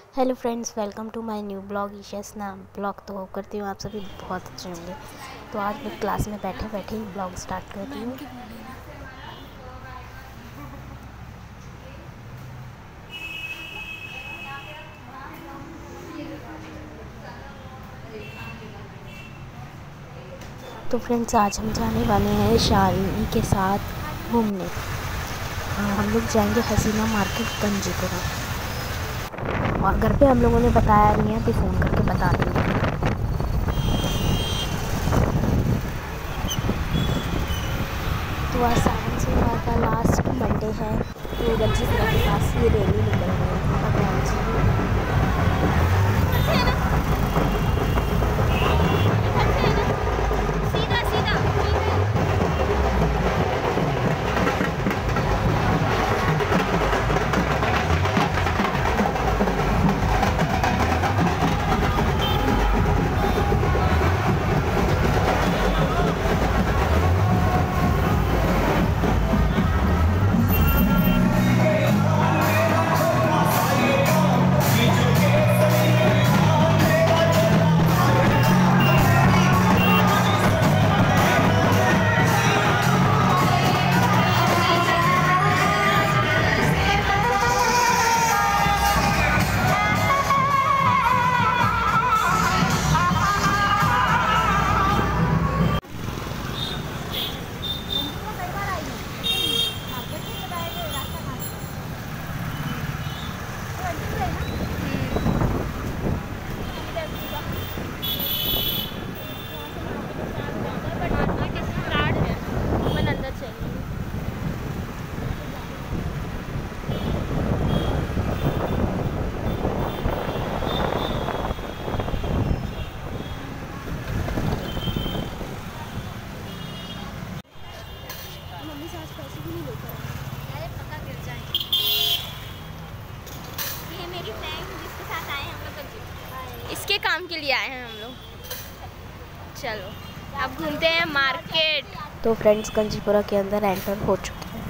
Hello friends, welcome to my new blog Isha's नाम blog. तो hope करती हूँ आप सभी बहुत अच्छे होंगे। तो आज मैं क्लास में बैठे बैठे ही ब्लॉग स्टार्ट कर रही हूँ। तो फ्रेंड्स, आज हम जाने वाले हैं शालिनी के साथ घूमने। हम लोग जाएंगे हसीना मार्केट गंजीपुरा, और घर पे हम लोगों ने बताया नहीं है, तो फ़ोन करके बता देंगे। तो आज सावन सोमवार का लास्ट मंडे है, तो गंजीपुरा के पास ये रैली निकल रही है भगवान जी की। इसके काम के लिए आए हैं हम लोग। चलो अब घूमते हैं मार्केट। तो फ्रेंड्स, गंजीपुरा के अंदर एंटर हो चुके हैं।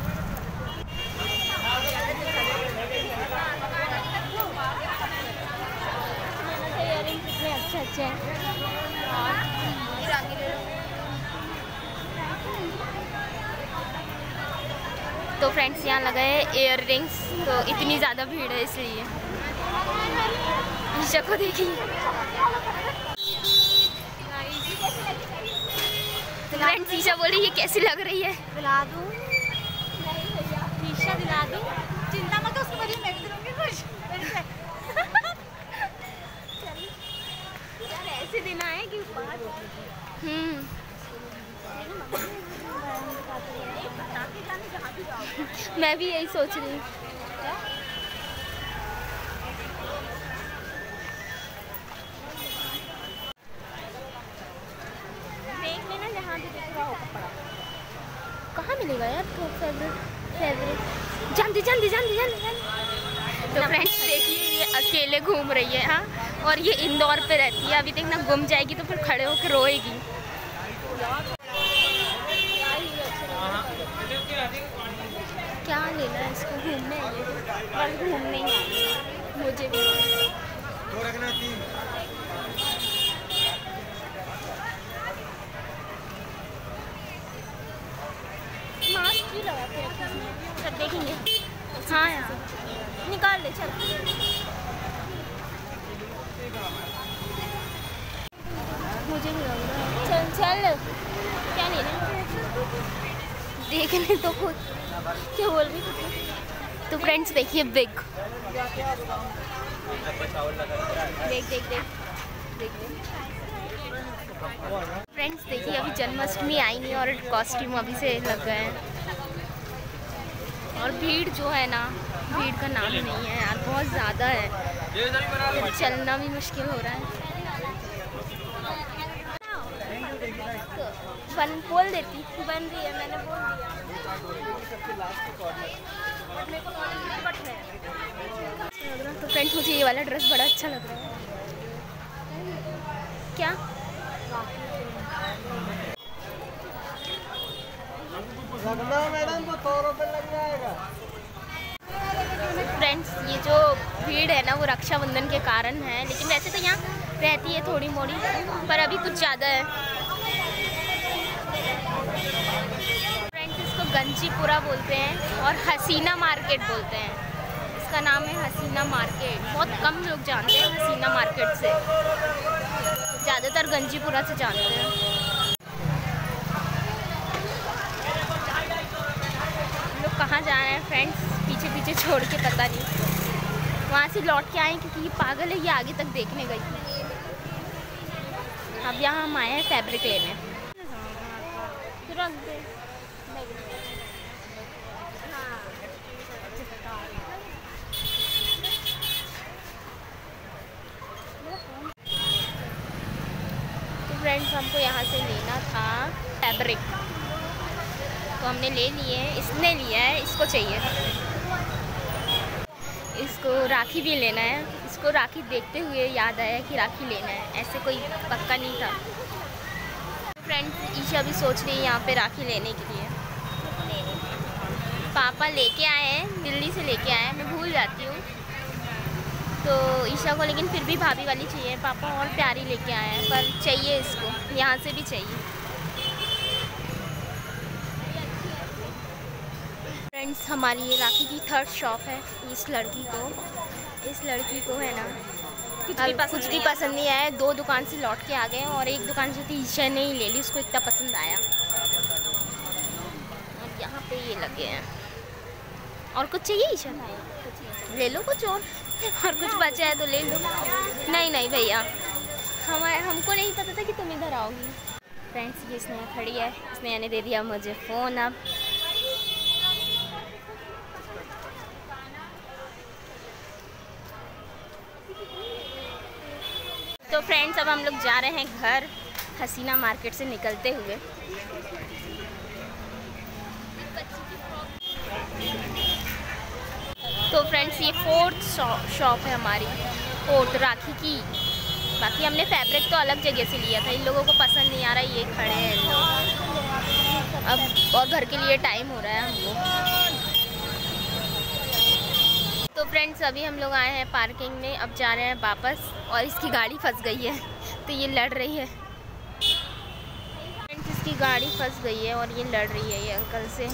अच्छे हैं। तो फ्रेंड्स, यहाँ लगा है इयर रिंग्स, तो इतनी ज़्यादा भीड़ है इसलिए। ईशा को देखिए। फ्रेंड्स, ईशा बोली ये कैसी लग रही है? दिला दूं? ईशा दिला दूं? चिंता मत, उसके बदले मैं भी दिलूंगी कुछ। यार ऐसे दिन आए कि मैं भी यही सोच रही हूँ। देख लेना जहाँ भी दिख रहा हो कपड़ा। कहाँ मिलेगा यार तो फेवरेट? जल्दी जल्दी जल्दी जल्दी जल्दी। तो फ्रेंड्स देखिए, ये अकेले घूम रही है। हाँ, और ये इंदौर पे रहती है। अभी देखना गुम जाएगी तो फिर खड़े होकर रोएगी। क्या लेना है इसको? घूमने है ये, बस घूमने ही है। मुझे भी मास्क भी लगा के रखा है। सब देखेंगे। हाँ यार, निकाल ले चल। मुझे भी लग रहा है। चल चल, क्या लेना है? देखने तो खुद। क्या बोल रही थी? तो फ्रेंड्स देखिए, बिग देख देख देख देख देख। फ्रेंड्स देखिए, अभी जन्माष्टमी आई नहीं और कॉस्ट्यूम अभी से लग गए हैं। और भीड़ जो है ना, भीड़ का नाम नहीं है यार, बहुत ज़्यादा है। चलना भी मुश्किल हो रहा है। बोल देती, बन रही है, मैंने बोल दिया। तो फ्रेंड्स, मुझे ये वाला ड्रेस बड़ा अच्छा लग रहा है। क्या? मैडम को 100 रुपये लग जाएगा। फ्रेंड्स ये जो भीड़ है ना वो रक्षाबंधन के कारण है, लेकिन वैसे तो यहाँ रहती है थोड़ी मोड़ी, पर अभी कुछ ज़्यादा है। फ्रेंड्स इसको गंजीपुरा बोलते हैं और हसीना मार्केट बोलते हैं। इसका नाम है हसीना मार्केट। बहुत कम लोग जानते हैं हसीना मार्केट से, ज़्यादातर गंजीपुरा से जानते हैं। लोग कहाँ जा रहे हैं फ्रेंड्स, पीछे पीछे छोड़ के, पता नहीं। वहाँ से लौट के आए क्योंकि ये पागल है, ये आगे तक देखने गई थी। अब यहाँ हम आए हैं फैब्रिक लेने। तो फ्रेंड्स हमको यहाँ से लेना था फैब्रिक, तो हमने ले लिए, इसने लिया है, इसको चाहिए। इसको राखी भी लेना है। इसको राखी देखते हुए याद आया कि राखी लेना है, ऐसे कोई पक्का नहीं था। फ्रेंड्स ईशा भी सोच रही है यहाँ पे राखी लेने के लिए। पापा लेके आए हैं, दिल्ली से लेके आए हैं, मैं भूल जाती हूँ तो ईशा को, लेकिन फिर भी भाभी वाली चाहिए। पापा और प्यारी लेके आए हैं, पर चाहिए इसको, यहाँ से भी चाहिए। फ्रेंड्स हमारी ये राखी की थर्ड शॉप है। इस लड़की को है ना कुछ भी पसंद नहीं आया। 2 दुकान से लौट के आ गए और एक दुकान से थी ईशा ने ही ले ली, उसको इतना पसंद आया। और यहाँ पे ये लगे हैं। और कुछ चाहिए ईशा? ले लो कुछ और कुछ बचा है तो ले लो। नहीं भैया, हमको नहीं पता था कि तुम इधर आओगी। फ्रेंड्स ये स्नेहा खड़ी है, स्नेहा ने दे दिया मुझे फ़ोन। अब तो फ्रेंड्स अब हम लोग जा रहे हैं घर, हसीना मार्केट से निकलते हुए। तो फ्रेंड्स ये 4th शॉप है हमारी, 4th राखी की। बाकी हमने फैब्रिक तो अलग जगह से लिया था, इन लोगों को पसंद नहीं आ रहा। ये खड़े हैं लोग अब, और घर के लिए टाइम हो रहा है हमको। तो फ्रेंड्स अभी हम लोग आए हैं पार्किंग में, अब जा रहे हैं वापस। और इसकी गाड़ी फंस गई है तो ये लड़ रही है। फ्रेंड्स इसकी गाड़ी फंस गई है और ये लड़ रही है ये अंकल से।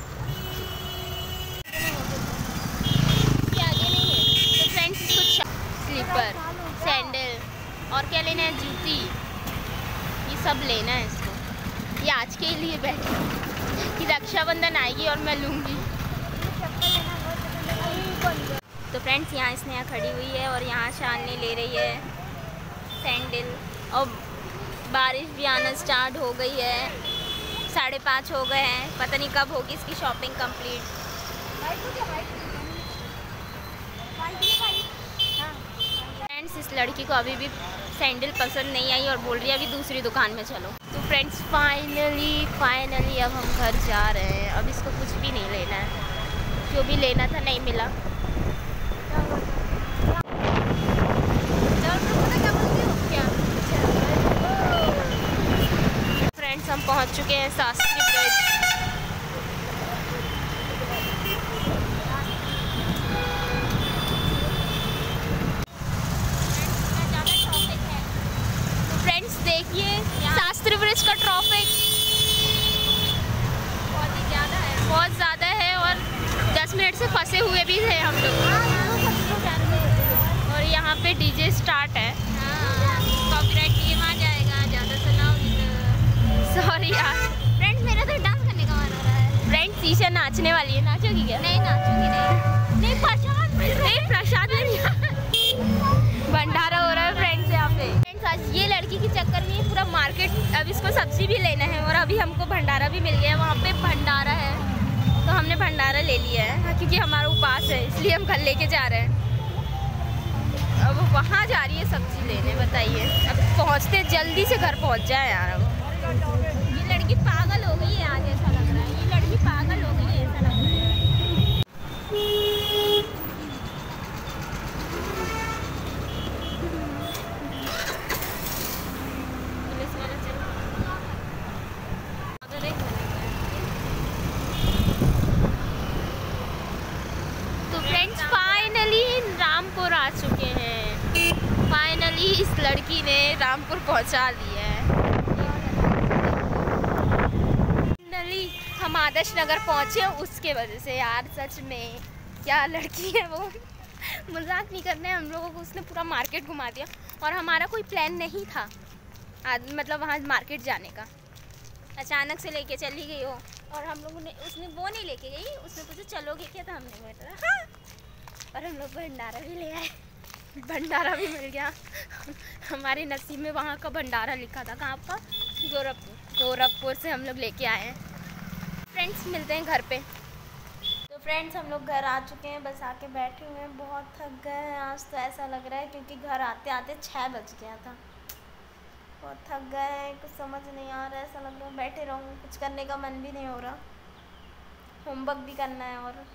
आगे नहीं है तो फ्रेंड्स इसको स्लीपर, सैंडल और क्या लेना है, जूती, ये सब लेना है इसको। ये आज के लिए बैठी कि रक्षाबंधन आएगी और मैं लूँगी। तो फ्रेंड्स यहाँ स्नेहा खड़ी हुई है और यहाँ शालिनी ले रही है सैंडल। और बारिश भी आना स्टार्ट हो गई है, 5:30 हो गए हैं। पता नहीं कब होगी इसकी शॉपिंग कंप्लीट। फ्रेंड्स इस लड़की को अभी भी सैंडल पसंद नहीं आई और बोल रही है अभी दूसरी दुकान में चलो। तो फ्रेंड्स फाइनली अब हम घर जा रहे हैं। अब इसको कुछ भी नहीं लेना है, जो भी लेना था नहीं मिला। फ्रेंड्स हम पहुंच चुके हैं शास्त्री ब्रिज। तो फ्रेंड्स देखिए शास्त्री ब्रिज का ट्रैफिक बहुत ज़्यादा है और 10 मिनट से फंसे हुए भी थे हम लोग। और यहाँ पे डीजे स्टार्ट है। कॉपीराइट टीम आ जाएगा, ज़्यादा सुनाओ। सॉरी यार फ्रेंड्स, मेरा तो डांस करने का मन हो रहा है। फ्रेंड्स ईशा नाचने वाली है, नाचोगी क्या? नहीं नाचूंगी। नहीं प्रसाद नहीं, भंडारा हो रहा है फ्रेंड्स यहाँ पे। फ्रेंड्स आज ये लड़की के चक्कर में पूरा मार्केट, अब इसको सब्जी भी लेना है और अभी हमको भंडारा भी मिल गया। वहाँ पे भंडारा है तो हमने भंडारा ले लिया है क्योंकि हमारा उपास है, इसलिए हम घर लेके जा रहे हैं। अब वहाँ जा रही है सब्जी लेने। बताइए अब पहुँचते जल्दी से घर पहुँच जाए यार। अब ये लड़की पागल हो गई है आज, ऐसा लग रहा है। ये लड़की पागल हो गई है ऐसा लग रहा है। तो फ्रेंड्स इस लड़की ने रामपुर पहुंचा दिया है। फाइनली हम आदर्श नगर पहुंचे उसके वजह से यार, सच में क्या लड़की है वो। मजाक नहीं करने, हम लोगों को उसने पूरा मार्केट घुमा दिया और हमारा कोई प्लान नहीं था मतलब वहाँ मार्केट जाने का, अचानक से लेके चली गई वो। और हम लोगों ने उसने वो नहीं लेके गई, उसने पूछा चलोगे क्या, तो हमने बोला हाँ। और हम लोग भंडारा भी ले आए, भंडारा भी मिल गया। हमारे नसीब में वहाँ का भंडारा लिखा था, कहाँ का, गोरखपुर से हम लोग लेके आए हैं। फ्रेंड्स मिलते हैं घर पे। तो फ्रेंड्स हम लोग घर आ चुके हैं, बस आके बैठे हुए हैं, बहुत थक गए हैं आज तो ऐसा लग रहा है, क्योंकि घर आते आते 6 बज गया था। बहुत थक गए हैं, कुछ समझ नहीं आ रहा है, ऐसा लग रहा है बैठे रहूँ, कुछ करने का मन भी नहीं हो रहा, होमवर्क भी करना है और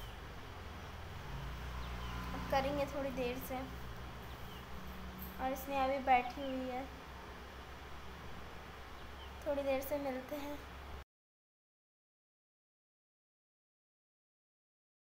अब करेंगे थोड़ी देर से। और इसने अभी बैठी हुई है, थोड़ी देर से मिलते हैं।